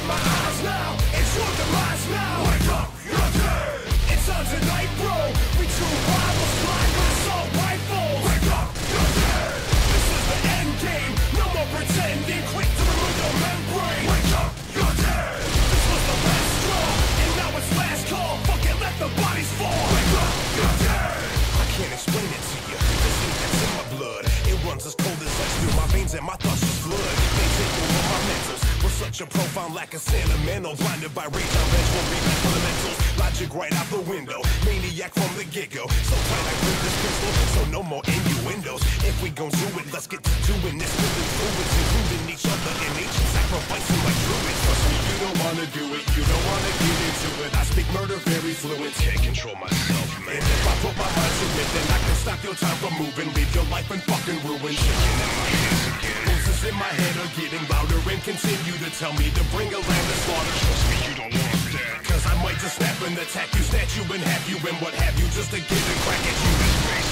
my eyes now, it's your demise now. Wake up, you're dead. It's on tonight, bro. We two rivals collide with assault rifles. Wake up, you're dead. This is the end game. No more pretending. Quick to remove your membrane. Wake up, you're dead. This was the last straw, and now it's last call. Fuck it, let the bodies fall. Wake up, you're dead. I can't explain it to you. This thing that's in my blood, it runs as cold as ice through my veins and my thoughts just flood. They take over my mentals with such a profound lack of sentimental. Blinded by rage, I'm vengeful, reading fundamentals. Logic right out the window, maniac from the get-go. So tight I grip this pistol, so no more innuendos. If we gon' do it, let's get to doing this. Living fluids, including each other in ancient sacrificing like druids. Trust me, you don't wanna do it, you don't wanna get into it. I speak murder very fluent, can't control myself, man. And if I put my mind to it, then I can stop your time from moving. Leave your life in fucking ruin. Shaking in my hands again. Voices in my head are getting louder and continue to tell me to bring a lamb to slaughter. Trust me, you don't want that. Cause I might just snap and attack you, snatch you and have you and what have you, just to get a crack at you.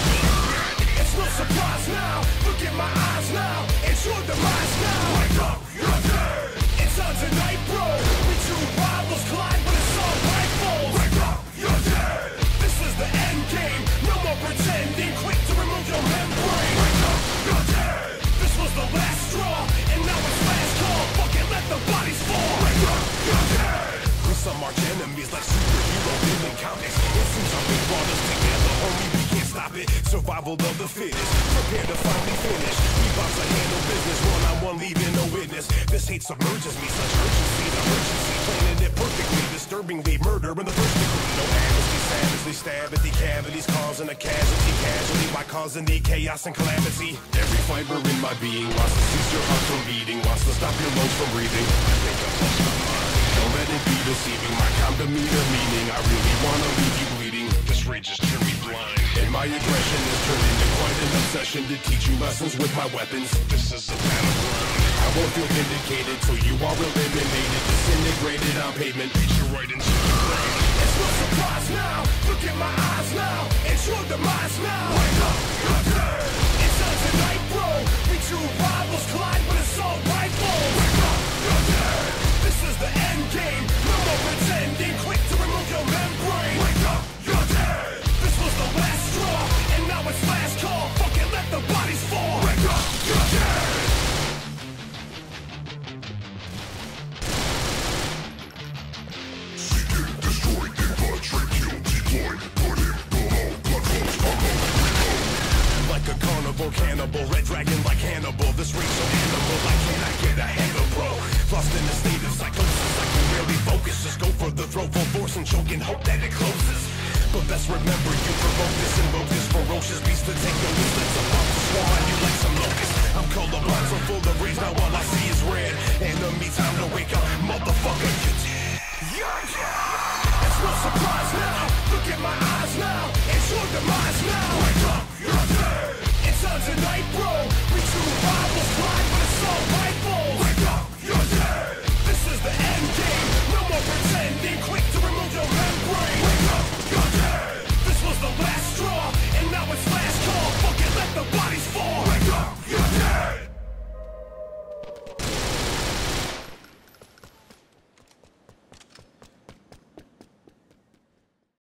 It's no surprise now, look at my eyes now, it's your demise now. Wake up, you're dead. It's on tonight, bro. We two rivals collide with assault rifles. Wake up, you're dead. This is the end game, no more pretending. Quick to remove your membrane. Wake up, you're dead. This was the last straw, and now it's last call. Fuck it, let the bodies fall. Wake up, you're dead. With some arch enemies like superhero villain comics. It seems like we brought us together, homie, we can't stop it. Survival of the fittest, prepare to finally finish. We about to handle business, one-on-one, leaving no witness. This hate submerges me, such urgency, the urgency. Planning it perfectly, disturbingly, murder in the first degree. No amnesty, savagely stab at the cavities, causing a casualty casually by causing the chaos and calamity. Every fiber in my being wants to cease your heart from beating, wants to stop your lungs from breathing. I think I've lost my mind. Don't let it be deceiving, my calm demeanor meaning I really wanna leave you bleeding. This rage has turned me blind, and my aggression has turned into quite an obsession to teach you lessons with my weapons. This is a battleground. I won't feel vindicated till you are eliminated, disintegrated on pavement. Reach you right into the ground. It's no surprise now, look at my eyes now, it's your demise now. Wake up, you're dead. It's on tonight, bro. We two rivals collide with assault rifles. Wake up, you're dead. This is the end game, no more pretending. Quick to remove your membrane. Wake up, you're dead. This was the last straw, and now it's last call. Fuck it, let the bodies fall. Wake up, you're dead. Seek it, destroy, infiltrate, kill, deploy, put it below, blood flows, reload. Like a carnival cannibal, red dragon like Hannibal. This racial animal, like can I get a handle, bro? Lost in a state of psychosis, I can rarely focus. Just go for the throat, full force and choke and hope that it closes. But best remember you provoke this, invoke this ferocious beast to take notice. That's about to swarm on you like some locusts. I'm colorblind, so full of rage, now all I see is red. Enemy, time to wake up, motherfucker, you're dead. You're dead. It's no surprise now, look at my eyes now, it's your demise now. Wake up.